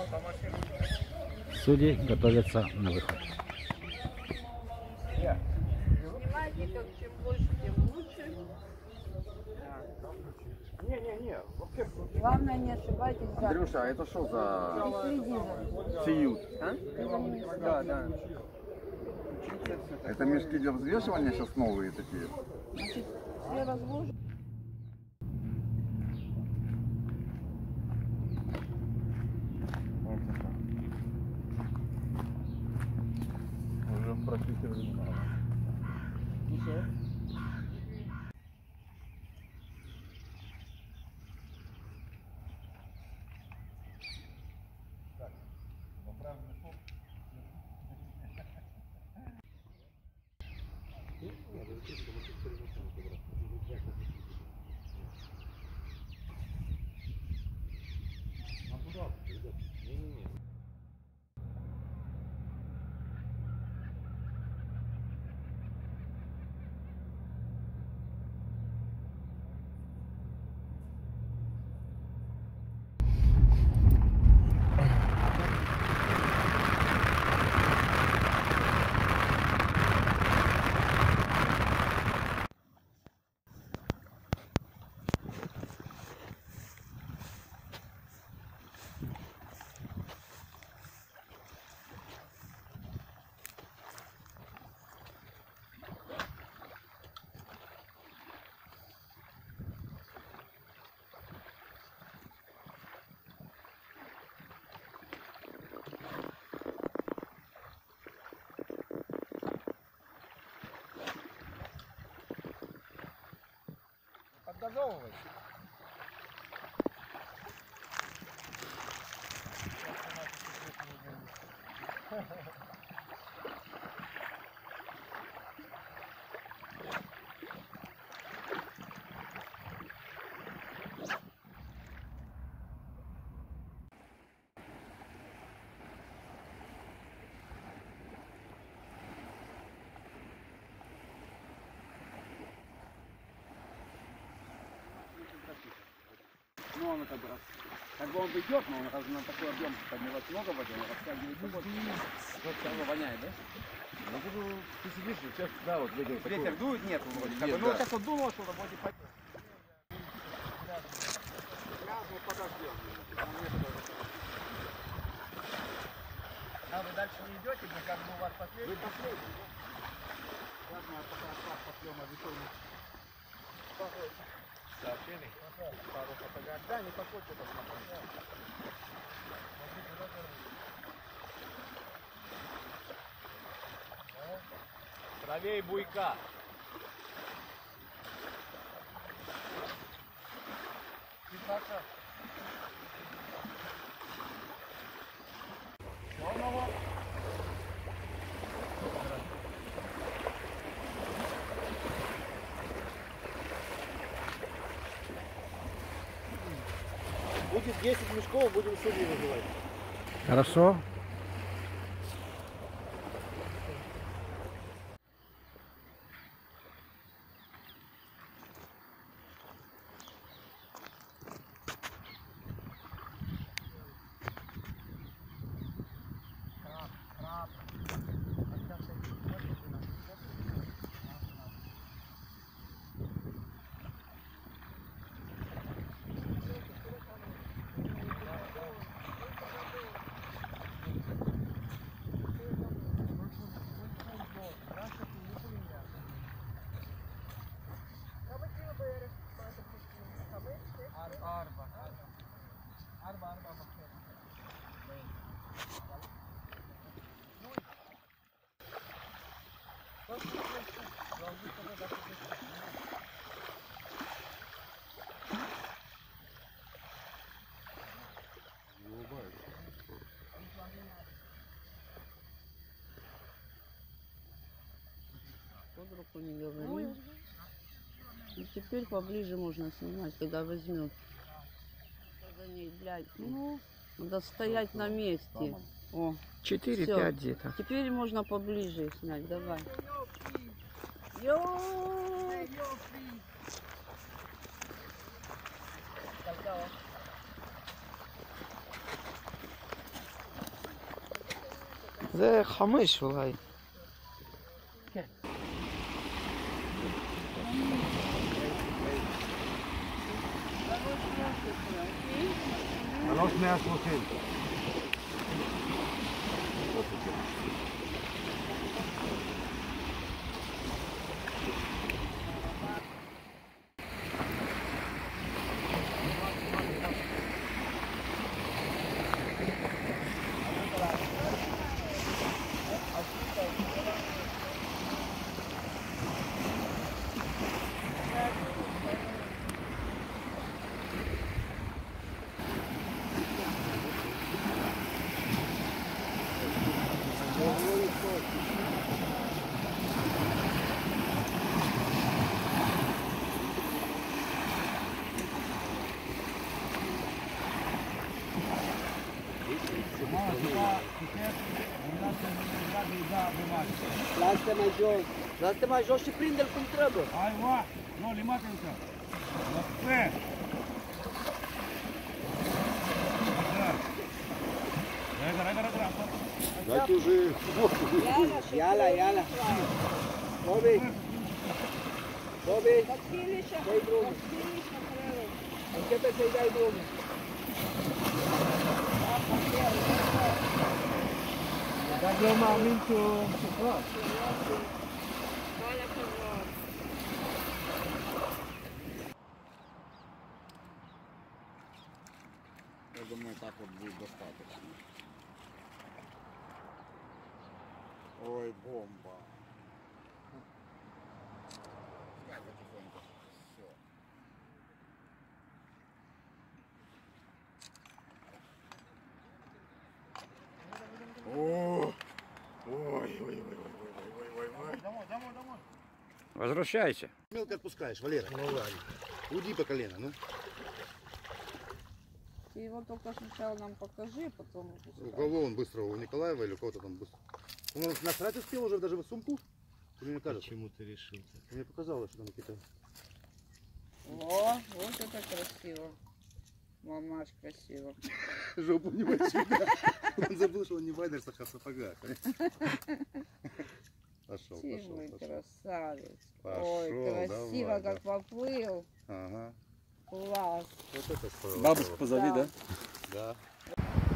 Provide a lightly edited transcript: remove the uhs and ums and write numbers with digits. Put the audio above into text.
Судьи готовятся на выход. Снимайте, как чем больше, тем лучше. Не, вообще. Главное, не ошибайтесь. Андрюша, а это что за сиют? А? Да. Это мешки для взвешивания сейчас новые такие? Значит, все разложены. Уже практически немало. Подгазовывай. Ну, он как бы он идет, но он раз на такой объем поднялась много воды, он растягивает воду. Вот все равно воняет, да? Ну, ты сидишь, сейчас, да, вот видел. Ветер дует, нет вроде как бы. Нет, Ну, да. вот сейчас вот дуло, что вроде по... Грязно подождем. А вы дальше не идете, мне как бы у вас последний? Вы последний, да? Сейчас мы пока отправ пошлем авиационный. Сообщений? Пару фотографий. Да, не подходите посмотреть. Правее буйка. Будет 10 мешков, будем судьи вызывать. Хорошо. Под руку не говори. И теперь поближе можно снимать, когда возьмет. За ней, блядь, ну, надо стоять на месте. О, 4-5 где-то. теперь можно поближе снять, давай. זה 5 אולי. שלוש 130. Lasă-te mai jos. Lasă-te mai jos și prinde-l cum trebuie. Hai, mă! Nu, limate încă. Pe! Дайте уже. Iala, iala. Bobby. Bobby. Dai drumul. Începe să-i dai drumul. Dar eu mă amint ce fac. Я думаю, так вот будет достаточно. Ой, бомба. Пускай потихоньку. Все. О! Ой. Возвращайся. Мелко отпускаешь, Валера. Ну ладно. Уйди по колено, ну. Ты его только сначала нам покажи, потом... У кого он быстро? У Николаева или у кого-то там быстро? Он насрать успел уже даже в сумку? Или мне кажется? Почему ты решил? Мне показалось, что там какие-то... О, вот это красиво. Мамаш красиво. Жопу не мочи, да. Он забыл, что он не в вайнерсах, а в сапогах. Пошел, Ты пошел, мой пошел. красавец. Пошел, Ой, красиво, давай, как поплыл. Ага. Класс. Вот это стоило. Бабушку позови, да? Да.